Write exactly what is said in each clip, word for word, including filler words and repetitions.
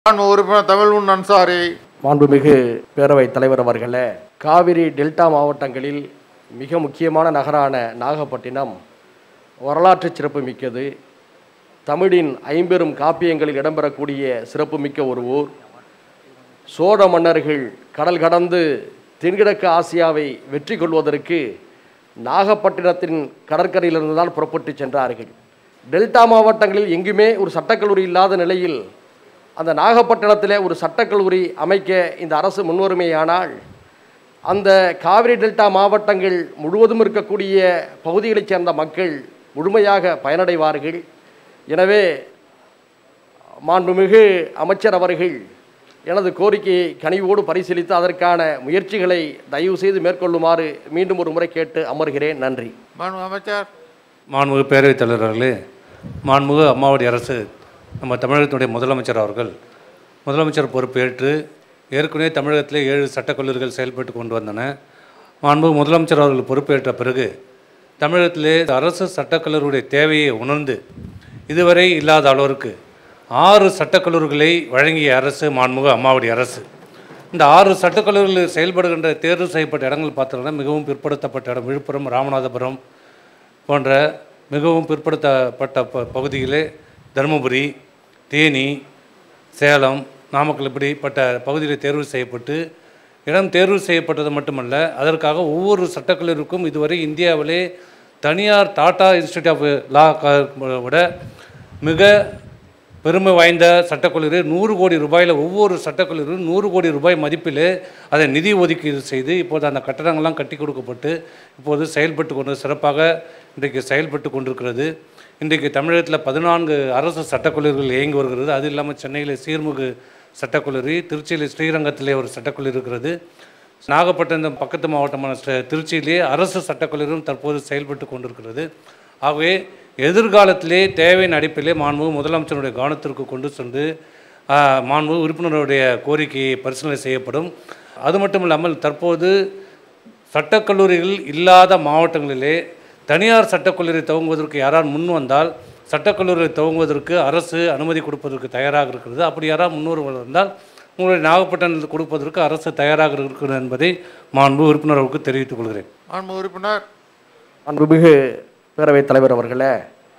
Thamimum Ansari. மாண்புமிகு பேரவைத் தலைவர் அவர்களே, காவிரி டெல்டா மாவட்டங்களில் மிக முக்கியமான நகரான நாகப்பட்டினம் வரலாற்று சிறப்பு மிக்கது. தமிழின் ஐம்பெரும் காப்பியங்களில் இடம்பெறக்கூடிய சிறப்புமிக்க ஒரு ஊர். சோழ மன்னர்கள் கடல் கடந்து தென்கிழக்கு ஆசியாவை வெற்றி கொள்வதற்கு நாகப்பட்டினத்தின் கடற்கரையிலிருந்து தான் புறப்பட்டு சென்றார்கள். டெல்டா மாவட்டங்களில் எங்குமே ஒரு சட்டக்கல்லூரி இல்லாத நிலையில் அந்த நாகப்பட்டினத்தில் ஒரு சட்டக்கல்லூரி அமைக்க இந்த அரசு முன்வருமையானால் அந்த காவிரி டெல்டா மாவட்டங்கள் முழுவதும் இருக்கக்கூடிய பகுதிகளைச் சேர்ந்த மக்கள் முழுமையாக பயனடைவார்கள். எனவே மாண்புமிகு அமைச்சர் அவர்கள் எனது கோரிக்கையை கனிவோடு பரிசீலித்து அதற்கான முயற்சிகளை தயவு செய்து மேற்கொள்ளுமாறு மீண்டும் ஒரு முறை கேட்டு அமர்கிறேன். நன்றி. அமைச்சர். மாண்புமிகு பேரவைத் தலைவர்களே, மாண்புமிகு அம்மாவுடைய அரசு நம்ம தமிழகத்தினுடைய முதலமைச்சர் அவர்கள் முதலமைச்சர் பொறுப்பேற்று ஏற்கனவே தமிழகத்திலே ஏழு சட்டக்கல்லூரிகள் செயல்பட்டு கொண்டு வந்தன. மாண்புமிகு முதலமைச்சர் அவர்கள் பொறுப்பேற்ற பிறகு தமிழகத்திலே அரசு சட்டக்கல்லூரியுடைய தேவையை உணர்ந்து இதுவரை இல்லாத அளவிற்கு ஆறு சட்டக்கல்லூரிகளை வழங்கிய அரசு மாண்புமிகு அம்மாவுடைய அரசு. இந்த ஆறு சட்டக்கல்லூரிகளில் செயல்படுகின்ற தேர்வு செய்யப்பட்ட இடங்கள் பார்த்தோம்னா மிகவும் பிற்படுத்தப்பட்ட இடம் விழுப்புரம், ராமநாதபுரம் போன்ற மிகவும் பிற்படுத்தப்பட்ட ப பகுதிகளே தருமபுரி, தேனி, சேலம், நாமக்கல் இப்படிப்பட்ட பகுதியில் தேர்வு செய்யப்பட்டு இடம் தேர்வு செய்யப்பட்டது மட்டுமல்ல, அதற்காக ஒவ்வொரு சட்டக்கல்லூரிக்கும் இதுவரை இந்தியாவிலே தனியார் டாடா இன்ஸ்டியூட் ஆஃப் லா விட மிக பெருமை வாய்ந்த சட்டக்கல்லூரி நூறு கோடி ரூபாயில் ஒவ்வொரு சட்டக்கல்லூரியும் நூறு கோடி ரூபாய் மதிப்பில் அதை நிதி ஒதுக்கீடு செய்து இப்போது அந்த கட்டடங்கள்லாம் கட்டி கொடுக்கப்பட்டு இப்போது செயல்பட்டு கொண்டு சிறப்பாக இன்றைக்கு செயல்பட்டு கொண்டிருக்கிறது. இன்றைக்கு தமிழகத்தில் பதினான்கு அரசு சட்டக்கல்லூரிகள் இயங்கி வருகிறது. அது இல்லாமல் சென்னையில் சீர்மிகு சட்டக்கல்லூரி, திருச்சியில் ஸ்ரீரங்கத்திலே ஒரு சட்டக்கல்லூரி இருக்கிறது. நாகப்பட்டினம் பக்கத்து மாவட்டமான திருச்சியிலே அரசு சட்டக்கல்லூரியும் தற்போது செயல்பட்டு கொண்டிருக்கிறது. ஆகவே எதிர்காலத்திலே தேவையின் அடிப்படையிலே மாண்புமிகு முதலமைச்சருடைய கவனத்திற்கு கொண்டு சென்று மாண்புமிகு உறுப்பினருடைய கோரிக்கையை பரிசீலனை செய்யப்படும். அது மட்டும் இல்லாமல் தற்போது சட்டக்கல்லூரிகள் இல்லாத மாவட்டங்களிலே தனியார் சட்டக்கல்லூரி துவங்குவதற்கு யாரால் முன் வந்தால் சட்டக்கல்லூரியை துவங்குவதற்கு அரசு அனுமதி கொடுப்பதற்கு தயாராக இருக்கிறது. அப்படி யாராவது முன்னோர் வந்தால் உங்களுடைய நாகப்பட்டினத்தில் கொடுப்பதற்கு அரசு தயாராக இருக்கிறது என்பதை மாண்பு உறுப்பினர்களுக்கு தெரிவித்துக் கொள்கிறேன். மாண்பு உறுப்பினர். மாண்புமிகு பேரவைத் தலைவர் அவர்களே,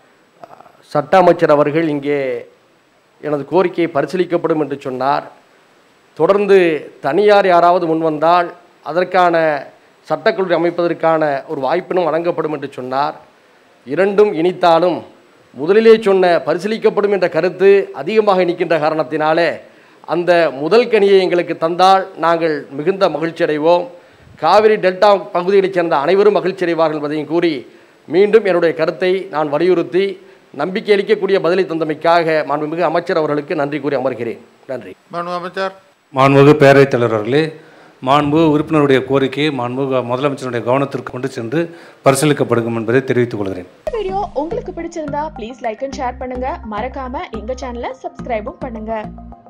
சட்ட அமைச்சர் அவர்கள் இங்கே எனது கோரிக்கையை பரிசீலிக்கப்படும் என்று சொன்னார். தொடர்ந்து தனியார் யாராவது முன்வந்தால் அதற்கான சட்டக்கல்லூரி அமைப்பதற்கான ஒரு வாய்ப்பினும் வழங்கப்படும் என்று சொன்னார். இரண்டும் இனித்தாலும் முதலிலே சொன்ன பரிசீலிக்கப்படும் என்ற கருத்து அதிகமாக இனிக்கின்ற காரணத்தினாலே அந்த முதல் கனியை எங்களுக்கு தந்தால் நாங்கள் மிகுந்த மகிழ்ச்சி அடைவோம். காவிரி டெல்டா பகுதிகளைச் சேர்ந்த அனைவரும் மகிழ்ச்சி அடைவார்கள் என்பதையும் கூறி மீண்டும் என்னுடைய கருத்தை நான் வலியுறுத்தி நம்பிக்கை அளிக்கக்கூடிய பதிலை தந்தமைக்காக மாண்புமிகு அமைச்சர் அவர்களுக்கு நன்றி கூறி அமர்கிறேன். நன்றி. அமைச்சர். மாண்புமிகு பேரவைத் தலைவர்களே, மாண்புமிகு உறுப்பினருடைய கோரிக்கையை மாண்புமிகு முதலமைச்சருடைய கவனத்திற்கு கொண்டு சென்று பரிசீலிக்கப்படும் என்பதை தெரிவித்துக் கொள்கிறேன். வீடியோ உங்களுக்கு பிடிச்சிருந்தா ப்ளீஸ் லைக் அண்ட் ஷேர் பண்ணுங்க. மறக்காம எங்க சேனலை சப்ஸ்கிரைபும் பண்ணுங்க.